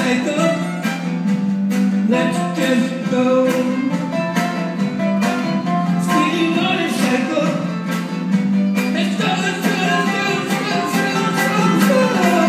motorcycle. Let's just go. Speedy motorcycle. Let's go, let's go, let's go, let's go, let's go, let's go, let's go.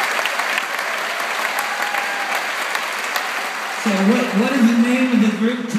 So what is the name of the group?